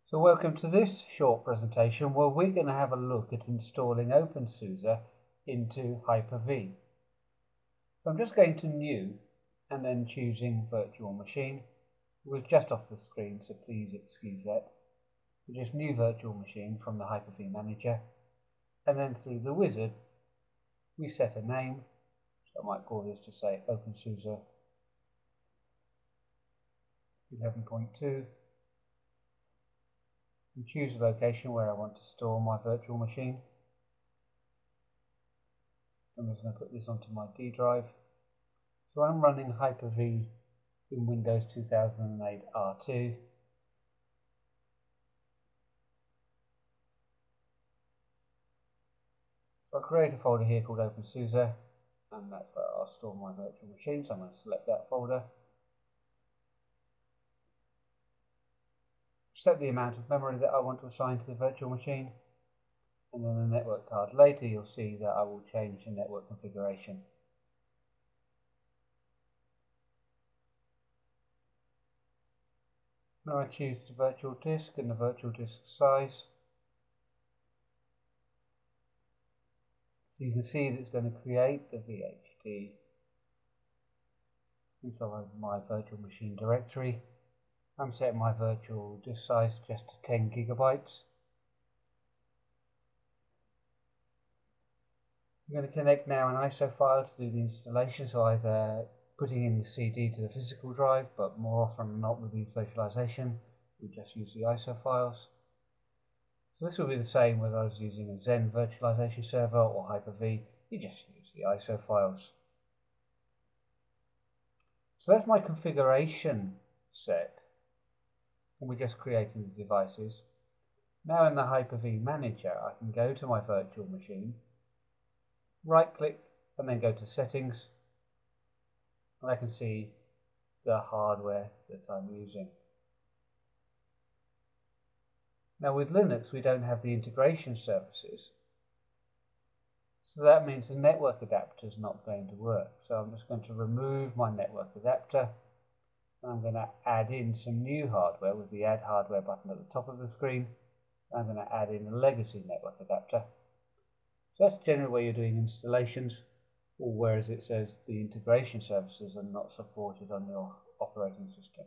So welcome to this short presentation where we're going to have a look at installing openSUSE into HyperV. So I'm just going to New and then choosing Virtual Machine. We're just off the screen, so please excuse that. We just New Virtual Machine from the HyperV Manager, and then through the wizard we set a name. So I might call this to say openSUSE 11.2. and choose a location where I want to store my virtual machine. I'm just going to put this onto my D drive. So I'm running HyperV in Windows 2008 R2. So I'll create a folder here called openSUSE, and that's where I'll store my virtual machine. So I'm going to select that folder. Set the amount of memory that I want to assign to the virtual machine, and then the network card. Later you'll see that I will change the network configuration. Now I choose the virtual disk and the virtual disk size. You can see that it's going to create the VHD inside my virtual machine directory. I'm setting my virtual disk size just to 10 gigabytes. I'm going to connect now an ISO file to do the installation, so either putting in the CD to the physical drive, but more often than not with these virtualization, we just use the ISO files. So this will be the same whether I was using a Zen virtualization server or HyperV, you just use the ISO files. So that's my configuration set, and we're just creating the devices. Now in the HyperV Manager, I can go to my virtual machine, right click and then go to Settings, and I can see the hardware that I'm using. Now with Linux we don't have the integration services, so that means the network adapter is not going to work. So I'm just going to remove my network adapter, and I'm going to add in some new hardware with the Add Hardware button at the top of the screen. I'm going to add in a legacy network adapter. So that's generally where you're doing installations, or whereas it says the integration services are not supported on your operating system.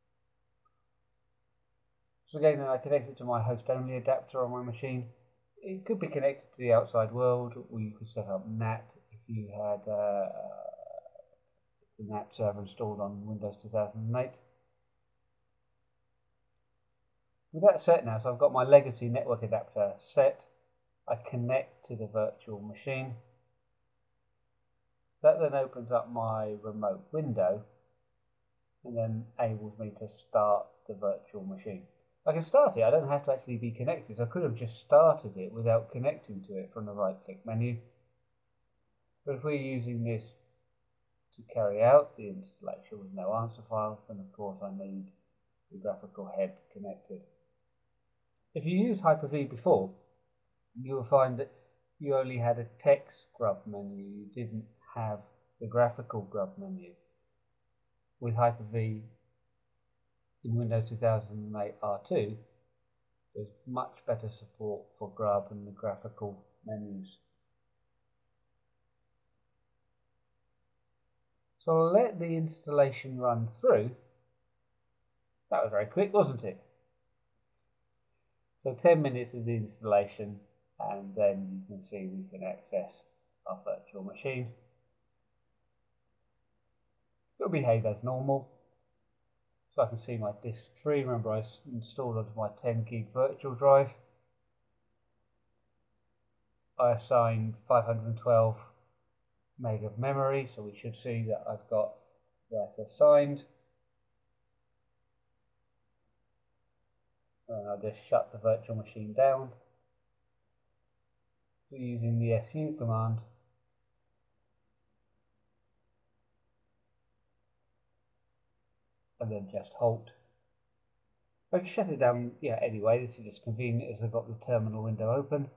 So again, I connect it to my host-only adapter on my machine. It could be connected to the outside world, or you could set up NAT if you had the NAT server installed on Windows 2008. With that set now, so I've got my legacy network adapter set. I connect to the virtual machine. That then opens up my remote window and then enables me to start the virtual machine. I can start it, I don't have to actually be connected. I could have just started it without connecting to it from the right click menu. But if we're using this to carry out the installation with no answer file, then of course I need the graphical head connected. If you used HyperV before, you will find that you only had a text grub menu, you didn't have the graphical grub menu. With HyperV in Windows 2008 R2, there's much better support for grub and the graphical menus. So I'll let the installation run through. That was very quick, wasn't it? So 10 minutes of the installation, and then you can see we can access our virtual machine. It'll behave as normal. So I can see my disk 3, remember I installed onto my 10 gig virtual drive. I assigned 512 meg of memory, so we should see that I've got that assigned. And I'll just shut the virtual machine down using the SU command. And then just halt. I can shut it down anyway, this is just convenient as I've got the terminal window open.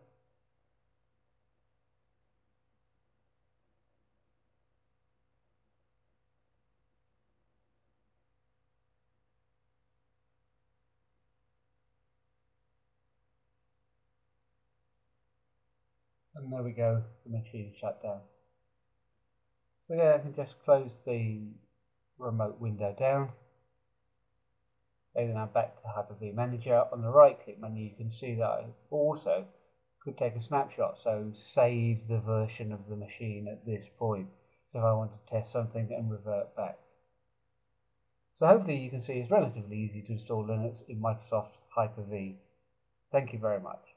And there we go, the machine shut down. So yeah, I can just close the remote window down. And then I'm back to the HyperV Manager. On the right click menu, you can see that I also could take a snapshot, so save the version of the machine at this point. So if I want to test something and revert back. So hopefully you can see it's relatively easy to install Linux in Microsoft Hyper-V. Thank you very much.